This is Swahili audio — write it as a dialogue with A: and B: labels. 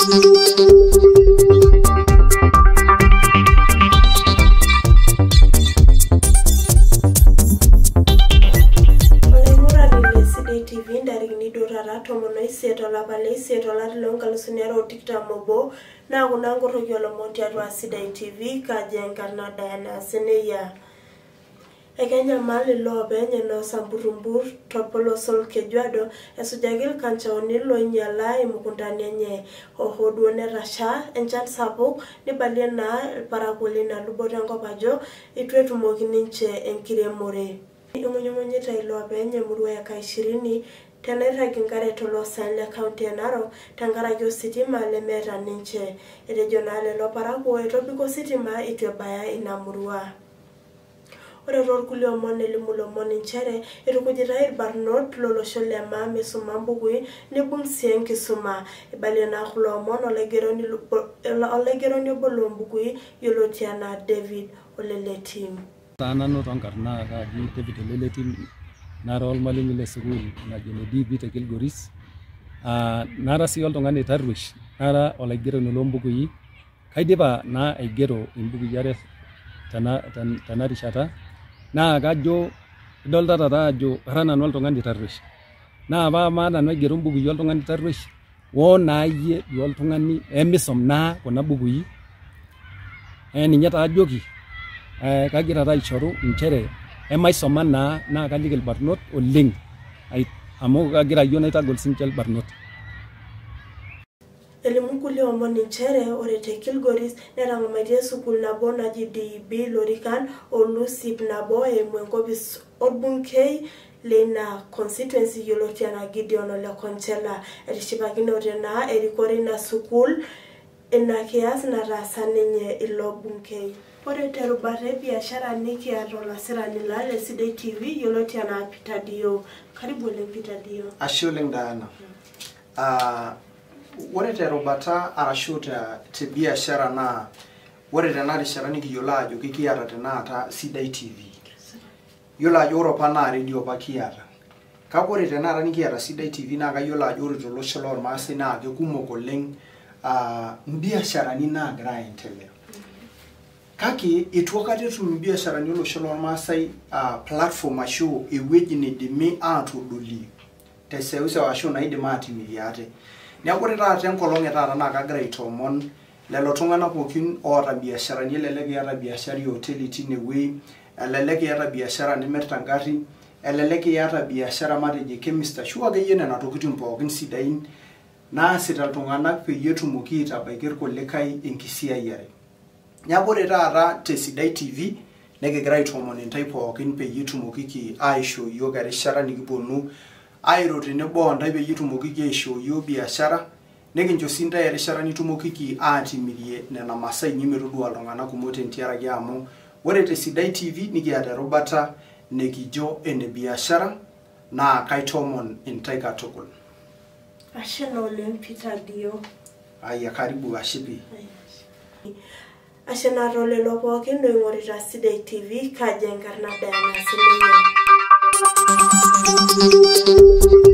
A: SIDAI TV ndaringni dorara tomono isetola bale isetola longa sunero tikta mobo na kunango rogyo monti atwa SIDAI TV kajenga na Diana Seneya Ekenya mali lobe nyeno samburumbur topolo sol kejwado esujagil kanchaoni lo nyala imukundani nye ohodwone rasha enchan sapo ni baliena parabolina luborango bajo itwetu mogininche enkiremore Imunyomonye tailo abenye muruwa ya kaishirini tena iragingare tolo sanle county enaro tangara yo sitima le mera ninche regionale lo parago etobiko sitima itwebaya ina muruwa Ore rorkuli omone limulo moni nchere irukujira barnot lolo sholema mesuma mbugui nebumsien kisuma ibalena khulo mono olegeroni bolombugui yolotiana David oleletim
B: Sana no tangkarna kaji David oleletim narol malimile school na jenedi bite Kilgoris nara si oltongane tarwish nara olegeroni lombugui kaidipa na aigero imbugu yare tana rishata na gajo dolta tata ajo rana nol tongani tarwish na ba mana no gero mbugu yol tongani tarwish wo na ye yol tongani emisom na kona bugu yi ninyata ajoki kagira ta ichoru nchere emaisoma na kaligel barnot oleng amo kagira yona itagol sinchel barnot
A: Elimukuli omoni nchere orete Kilgoris neranga madia sukul na bona GDB lorikan olusip na boe mwenkobis orbunkei lena constituency yolotiana Gideon ole konchela erishibagino rena erikori na sukul enakias na rasanenye ilobunkei orete rubare biashara niki arola sirani la SIDAI TV yolotiana Pitadio karibu le Pitadio
C: Ashuleng Diana Warete robata arashuta te biashara na warete na biashara niki yolajo kikiara tenata SIDAI TV yolajo Europa na radio bakiara ka warete na niki ara SIDAI TV na ga yolajo ro lo shalor masi na ge kumoko leng biashara ni na grind tele kaki itwakate tu biashara ni lo shalor masi platform asho eweji ni demi atu duli teseusa washo na ide mati miliate Nyakuri rata nkolonge tata na kagira itomon lelo tungana pokin ora biashara ni leleke yata biashara hoteli tine we leleke yata biashara ni mertangari leleke yata biashara mateje chemist shuwa ge yene na tokitin pokin sidain na sital tungana pe yetu mukita baikir kolekai enkisia yare Nyakuri rata te SIDAI TV nege gira itomon entai pokin pe yetu mukiki aisho yoga rishara nikibonu Airo ne bonda be yitumukiki show yo biashara neginjo sinda ya rishara nitumukiki ati milie na masai nyimeru dualongana kumote ntiara gyamo warete SIDAI TV nigiata robata negijo ene biashara na kaitomon intaiga tokol
A: Ashena olempita dio
C: aya karibu ashipi
A: Ashena role lopo kendo ngorira SIDAI TV kajenga na Diana Seneya